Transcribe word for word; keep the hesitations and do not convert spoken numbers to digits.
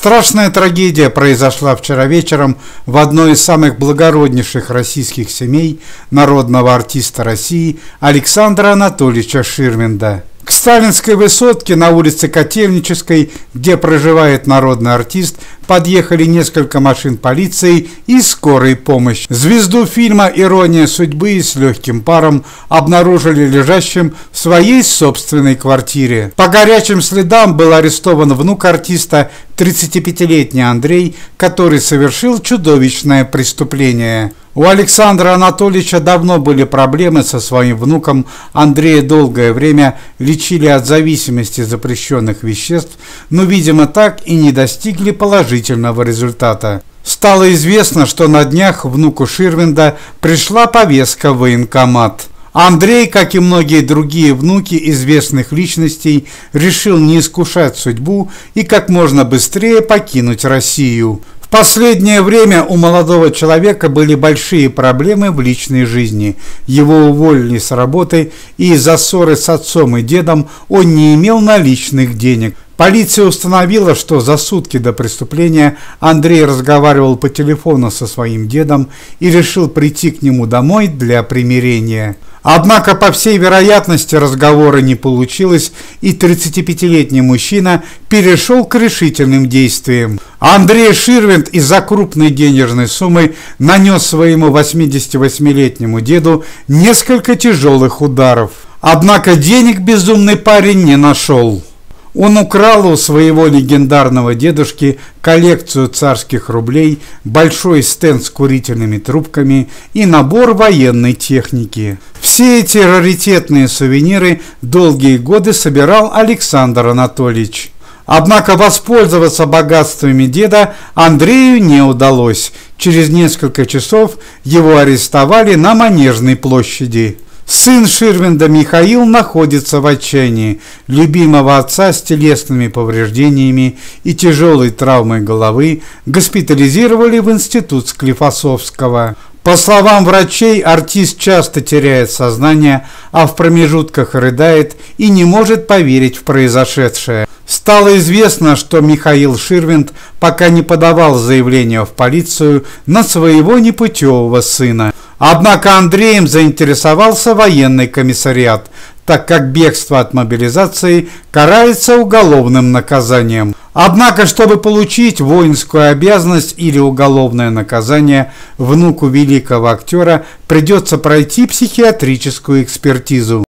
Страшная трагедия произошла вчера вечером в одной из самых благороднейших российских семей народного артиста России Александра Анатольевича Ширвинда. К Сталинской высотке на улице Котельнической, где проживает народный артист, подъехали несколько машин полиции и скорой помощи. Звезду фильма «Ирония судьбы» с легким паром обнаружили лежащим в своей собственной квартире. По горячим следам был арестован внук артиста, тридцатипятилетний Андрей, который совершил чудовищное преступление. У Александра Анатольевича давно были проблемы со своим внуком. Андрея долгое время лечили от зависимости запрещенных веществ, но, видимо, так и не достигли положительного результата. Стало известно, что на днях внуку Ширвинда пришла повестка в военкомат. Андрей, как и многие другие внуки известных личностей, решил не искушать судьбу и как можно быстрее покинуть Россию. В последнее время у молодого человека были большие проблемы в личной жизни. Его уволили с работы, и из-за ссоры с отцом и дедом он не имел наличных денег. Полиция установила, что за сутки до преступления Андрей разговаривал по телефону со своим дедом и решил прийти к нему домой для примирения. Однако, по всей вероятности, разговора не получилось, и тридцатипятилетний мужчина перешел к решительным действиям. Андрей Ширвинд из-за крупной денежной суммы нанес своему восьмидесятивосьмилетнему деду несколько тяжелых ударов. Однако денег безумный парень не нашел. Он украл у своего легендарного дедушки коллекцию царских рублей, большой стенд с курительными трубками и набор военной техники. Все эти раритетные сувениры долгие годы собирал Александр Анатольевич. Однако воспользоваться богатствами деда Андрею не удалось. Через несколько часов его арестовали на Манежной площади. Сын Ширвинда Михаил находится в отчаянии. Любимого отца с телесными повреждениями и тяжелой травмой головы госпитализировали в институт Склифосовского. По словам врачей, артист часто теряет сознание, а в промежутках рыдает и не может поверить в произошедшее. Стало известно, что Михаил Ширвинд пока не подавал заявление в полицию на своего непутевого сына. Однако Андреем заинтересовался военный комиссариат, так как бегство от мобилизации карается уголовным наказанием. Однако, чтобы получить воинскую обязанность или уголовное наказание, внуку великого актера придется пройти психиатрическую экспертизу.